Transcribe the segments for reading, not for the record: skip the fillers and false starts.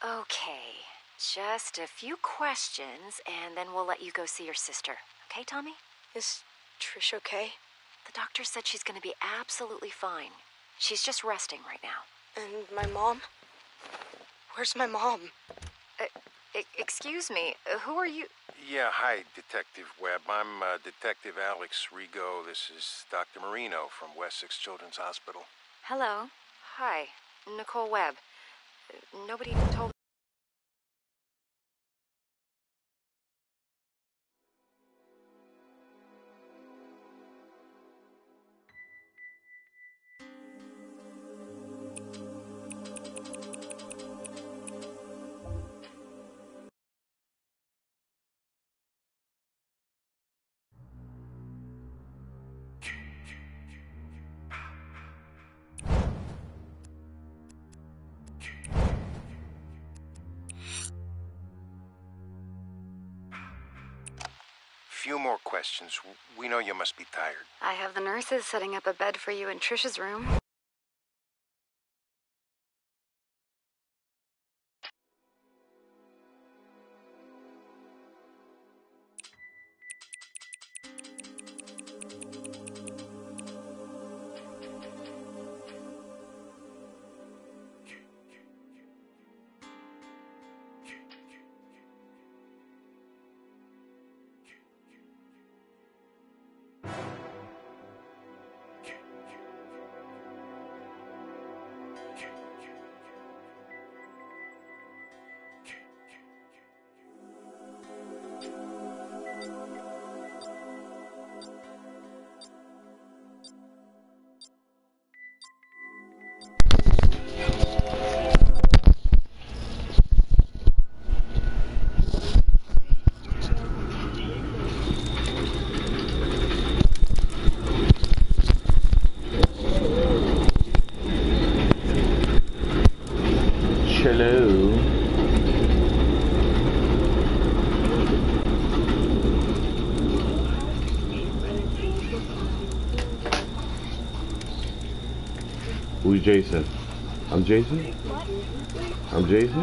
Okay, just a few questions, and then we'll let you go see your sister. Okay, Tommy? Is Trish okay? The doctor said she's gonna be absolutely fine. She's just resting right now. And my mom? Where's my mom? Excuse me, who are you? Yeah, hi, Detective Webb. I'm Detective Alex Rigo. This is Dr. Marino from Wessex Children's Hospital. Hello. Hi, Nicole Webb. Nobody told. Few more questions. We know you must be tired. I have the nurses setting up a bed for you in Trish's room. Hello. Who's Jason? I'm Jason? I'm Jason?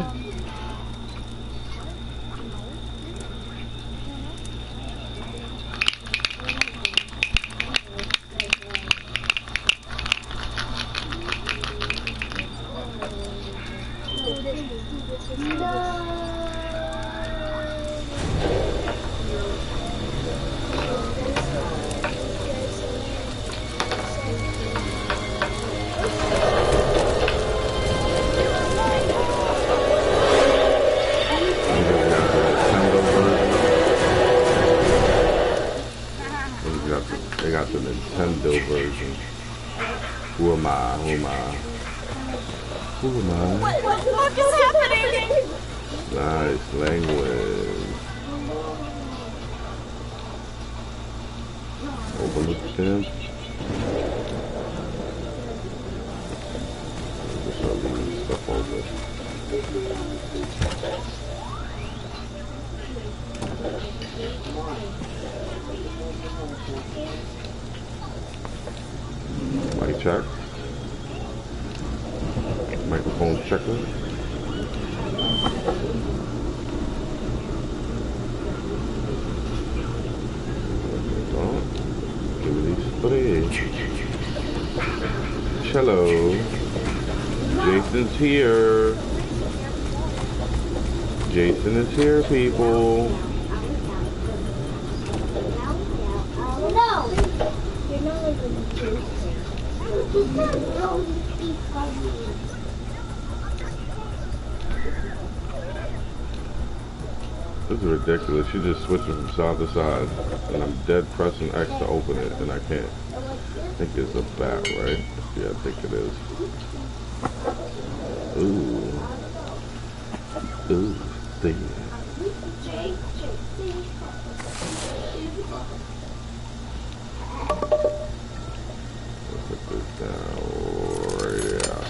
They got the Nintendo version. Who am I? Who am I? Who am I? What is happening? Nice language. Overlook them. Just show these stuff over. Mic check. Microphone checker. Hello. Jason's here. Jason is here, people. No. You're not even Jason. This is ridiculous. She just switching from side to side, and I'm dead pressing X to open it, and I can't. I think it's a bat, right? Yeah, I think it is. Ooh. Ooh, see. Put this down right here.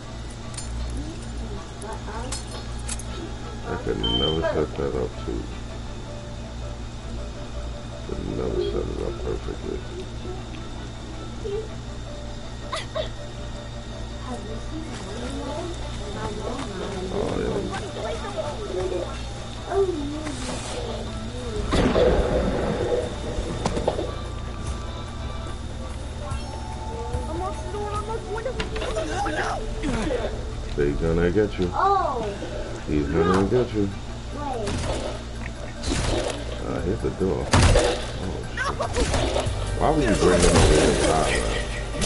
I could never set that up too. Could never set it up perfectly. Oh yeah. They're gonna get you. Oh. He's gonna get you. Wait. Here's the door. Oh, shit. Why would you bring him over inside, man?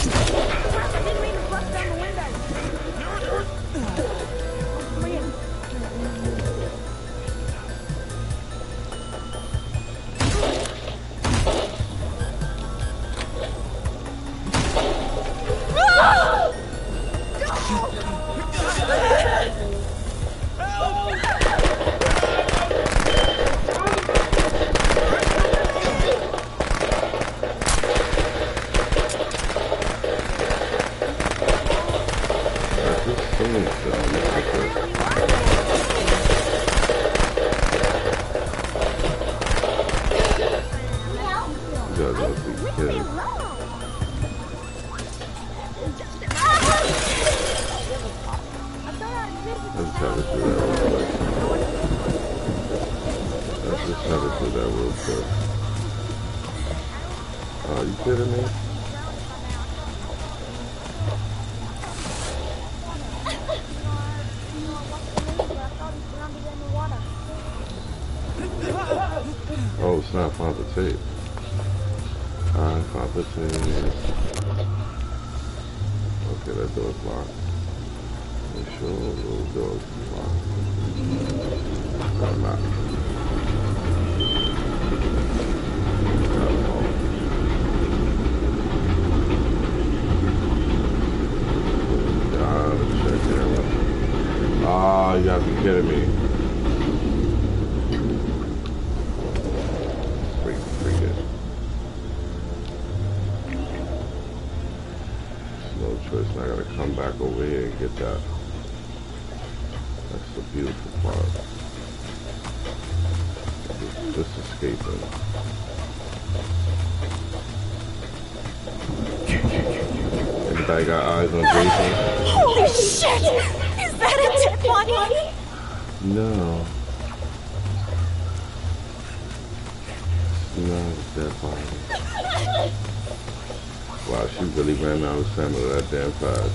Are you kidding me? Oh snap, found the tape. I found the tape. Okay, that door's locked. Make sure those doors are locked. I'm not. Ah, you gotta be kidding me. Freak it. There's no choice, and I gotta come back over here and get that. That's the beautiful part. Just escaping. Anybody got eyes on Jason? Holy shit! Is that a dead body? No. It's not a dead body. Wow, she really ran out of stamina that damn fast.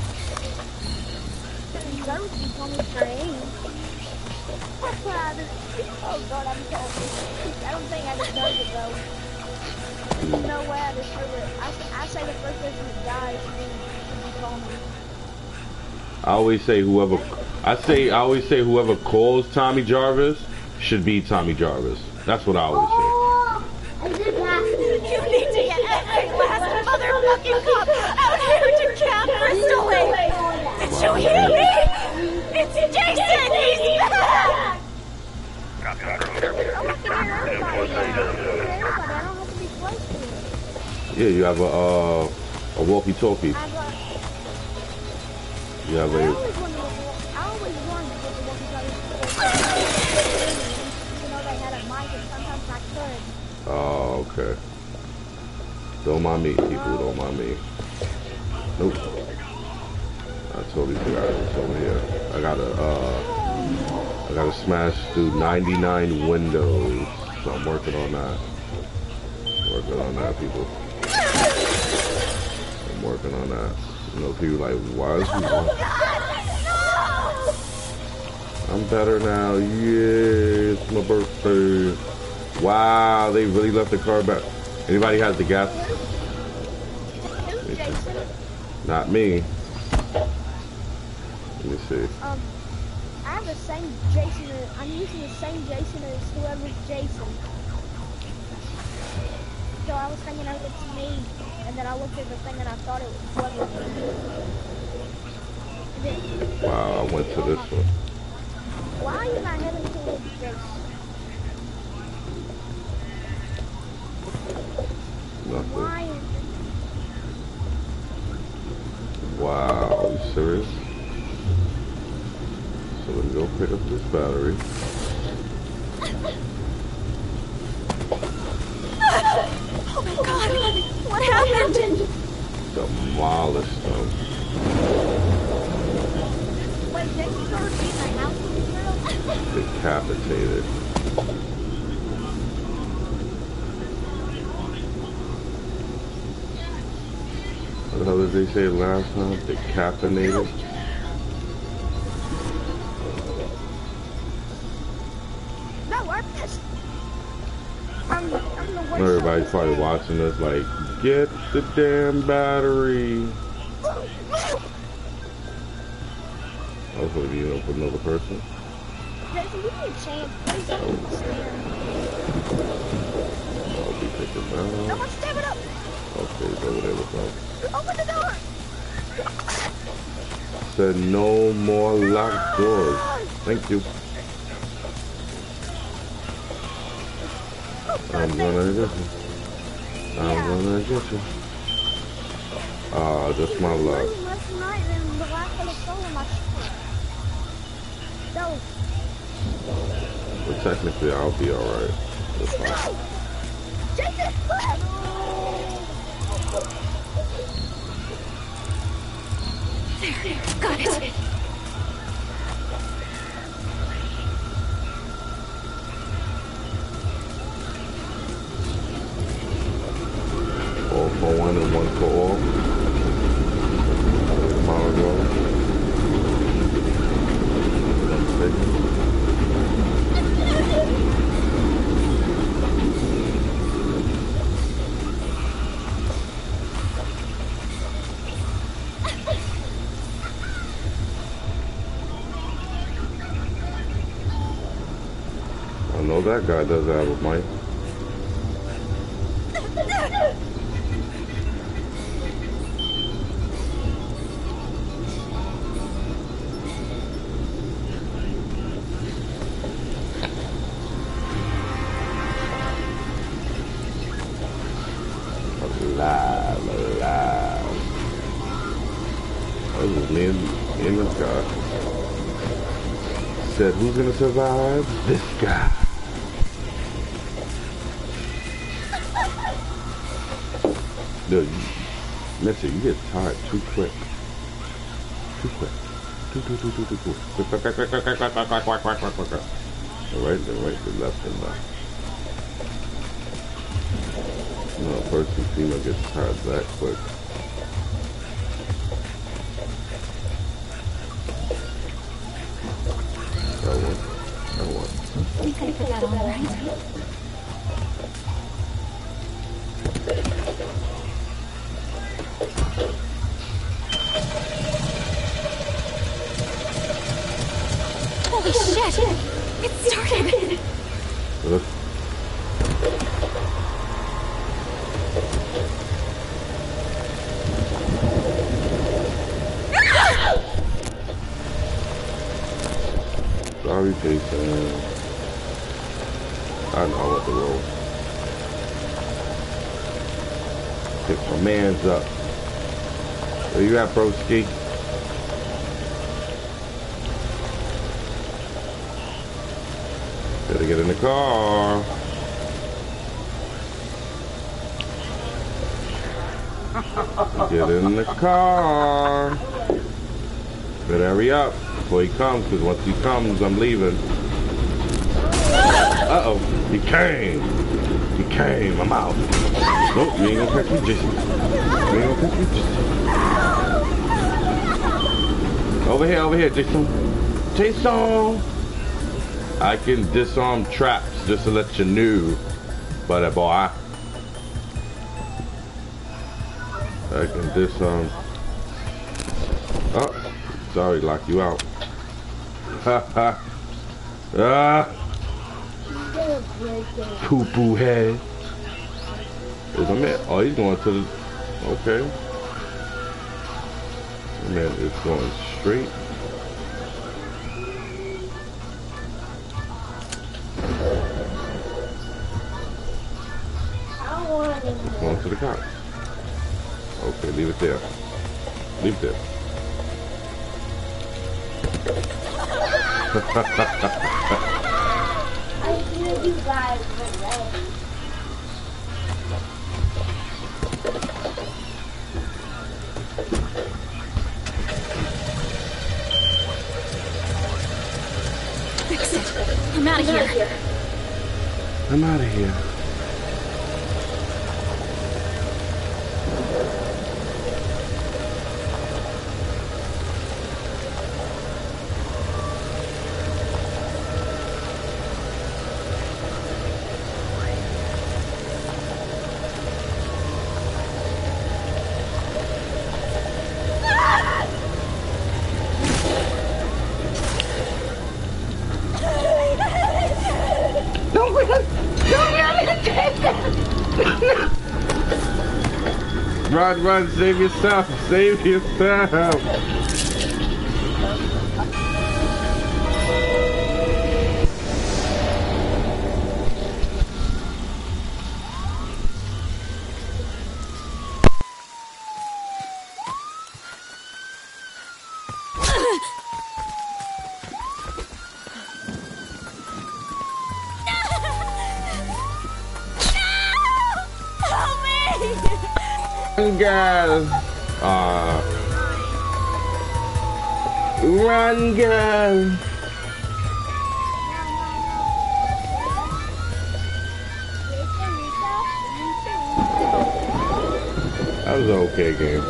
Oh god, I'm sorry. I don't think I deserve it though. There's no way I deserve it. I say the first person that dies should be Tommy. I always say whoever calls Tommy Jarvis should be Tommy Jarvis. That's what I always say. I did pass it. You need to get every last motherfucking cop out here to Camp Crystal Lake! Did you hear me? It's Jason! He's back! I can hear everybody. I don't have to be close to it. Yeah, you have a walkie-talkie. You have I always wanted to get the walkie-talkie. Even though they had a mic and sometimes I could. Oh, okay. Don't mind me, people. Don't mind me. Nope. I totally forgot it was over here. I gotta smash through 99 windows. So I'm working on that. Working on that, people. I'm working on that. You know, people like, why is he I'm better now. Yeah, it's my birthday. Wow, they really left the car back. Anybody has the gas? Who's Jason? Not me. Let me see. I have the same Jason. I'm using the same Jason as whoever's Jason. So I was thinking it was me, and then I looked at the thing and I thought it was whoever. Wow, I went to this one. Why are you not having to look Jason? Nothing. Why? Wow, you serious? So let me go pick up this battery. Oh my god! What happened? Demolished them. Wait, Jason's gonna be in my house with me now? Decapitated. What the hell did they say last time? Decapitated? just... I'm the worst. Everybody's probably watching this like, get the damn battery. Hopefully you know for another person. Jason, give me a chance. Please don't stand. I'll be taking down. No more stab it up. Okay, it's over there with us. Open the door. Said no more locked doors. Thank you. I'm gonna get you. I'm gonna get you. Ah, just my luck. Last night and the last one stole my shirt. No. But technically, I'll be alright. That's fine. Jason, There, got it. All for one and one for all. Tomorrow. I know that guy does have a mic. Alive. That was me and this guy. Said, who's gonna survive? This guy. Dude, Mitchell, you get tired too quick. Too quick. Too quick. The right, the left, and left. No, a person, female gets tired that quick. That one. You could put that on, right? Holy shit! It started! Look. Sorry, Jason. I know what the roll. Pick my mans up. Where you at, broski? Better get in the car. Get in the car. Better hurry up before he comes, because once he comes, I'm leaving. Uh-oh. He came. He came. I'm out. Nope, you ain't gonna catch me, Jason. You ain't gonna catch me, Jason. Over here, Jason. Jason! I can disarm traps, just to let you know, buddy boy. I can disarm. Oh, sorry, lock you out. Ha ha. Ah. Poo poo head. Where's my man? Oh, he's going to the. Okay. My man is going straight. Going to the cops. Okay, leave it there. Leave it there. I knew you guys were ready. Fix it. I'm out of here. I'm out of here. Run, run, save yourself, save yourself. Help me! Run, girl. Run, girl. That was an okay game.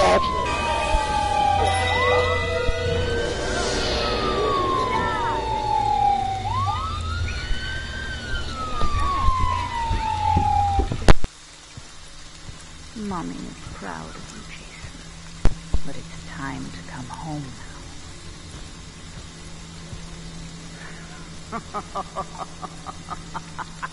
Mommy is proud of you, Jason. But it's time to come home now.